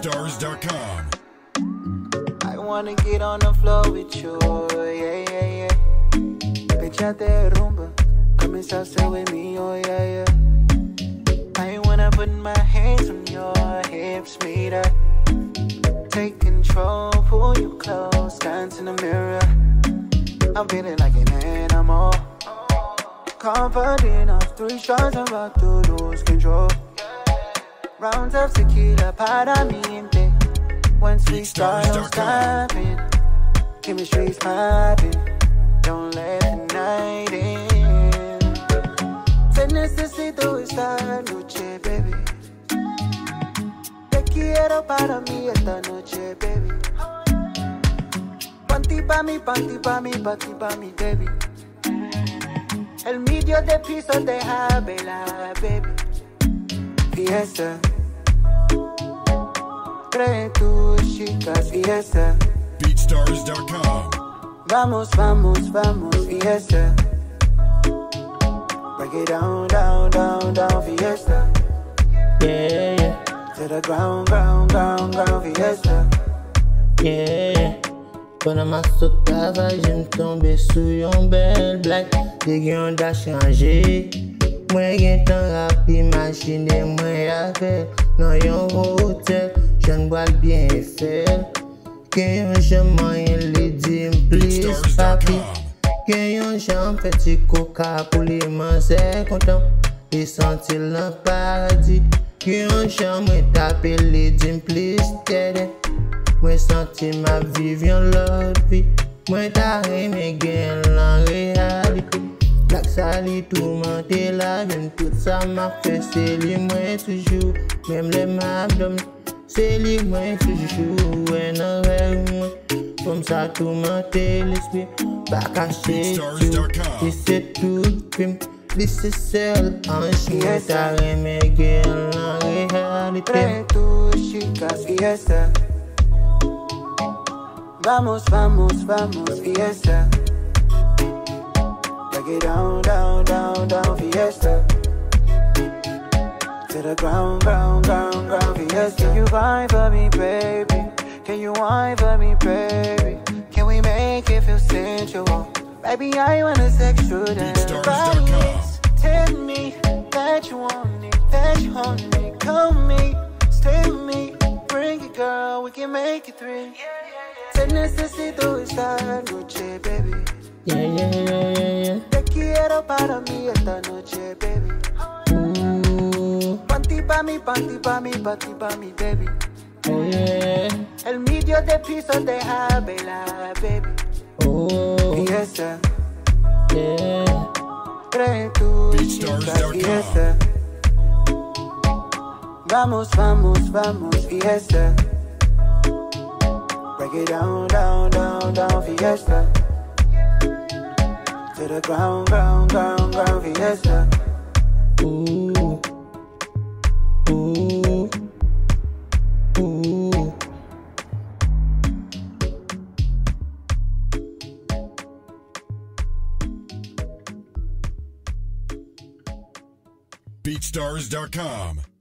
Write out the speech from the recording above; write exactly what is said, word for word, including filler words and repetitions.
BeatStars dot com. I wanna get on the floor with you, yeah, yeah, yeah. Pechate rumba, come and salsa with me, oh yeah, yeah. I wanna put my hands on your hips, meet up. Take control, pull you close, dance in the mirror. I'm feeling like an animal. Confident of three shots, I'm about to lose control. Rounds of tequila, para mi mente. Once we start, no stopping. Chemistry's popping. Don't let the night in. Te necesito esta noche, baby. Te quiero para mí esta noche, baby. Panty pa' mi, panty pa' mi, panty pa' mi, baby. El medio de piso deja velar, baby. Fiesta. Trae tus chicas, fiesta. BeatStars dot com. Vamos, vamos, vamos, fiesta. Break it down, down, down, down, fiesta. Yeah, yeah. To the ground, ground, ground, ground, fiesta. Yeah. Pendant ma sautave, j'aime tomber sous yon bel black. Dès qu'on a changé, moi gen tan rap imaginer moi avec dans yon hôtel. J'en bois bien faire. Gen yon jaman yon li di please papi. Gen yon jan petit coca pour les manger content. Et sentir le paradis. Gen yon jan moi taper li di please steady. Moi senti ma vie vient l'autre vie. Moi t'as aimé gen la réalité. Black Sally tout monter la vie. Tout ça m'a fait c'est lui moi toujours. Même les m'abdomen c'est lui moi toujours. Ouais non ouais moi. Comme ça tout monter l'esprit. Pas caché tout. Et c'est tout crime. This is celle ange. Moi t'as aimé gen la réalité. Trae tus chicas, fiesta. Vamos, vamos, vamos, fiesta. Break it down, down, down, down, fiesta. To the ground, ground, ground, ground, fiesta. Can you whine for me, baby? Can you whine for me, baby? Can we make it feel sensual? Baby, I wanna sexual dance. BeatStars dot com. Tell me that you want it, that you want me. Come me, stay with me. Bring it, girl, we can make it three. Te necesito esta noche, baby. Yeah, yeah, yeah, yeah, yeah. Te quiero para mí esta noche, baby. Ooh, Panty pa' mi, panty pa' mi, panty pa' mi, baby. oh yeah. El medio de piso deja velar, baby. Oh, Fiesta. yeah. Trae tus BeatStars chicas, dot com. fiesta. Vamos, vamos, vamos, fiesta. Break it down, down, down, down, fiesta. To the ground, ground, ground, ground, fiesta. Ooh, ooh, ooh. BeatStars dot com.